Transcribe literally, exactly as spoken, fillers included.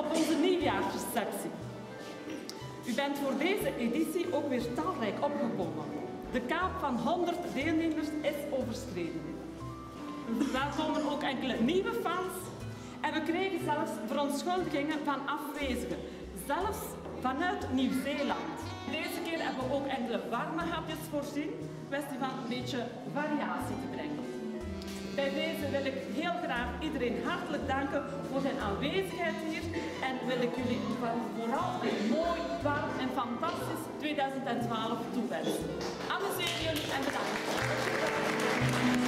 voor onze nieuwjaarsreceptie. U bent voor deze editie ook weer talrijk opgekomen. De kaap van honderd deelnemers is overschreden. We verwelkomen ook enkele nieuwe fans en we kregen zelfs verontschuldigingen van afwezigen, zelfs vanuit Nieuw-Zeeland. Deze keer hebben we ook enkele warme hapjes voorzien, kwestie van een beetje variatie te brengen. Bij deze wil ik heel graag iedereen hartelijk danken voor zijn aanwezigheid hier en wil ik jullie vooral een mooi, warm en fantastisch tweeduizend twaalf toewensen. Amuseer jullie en bedankt.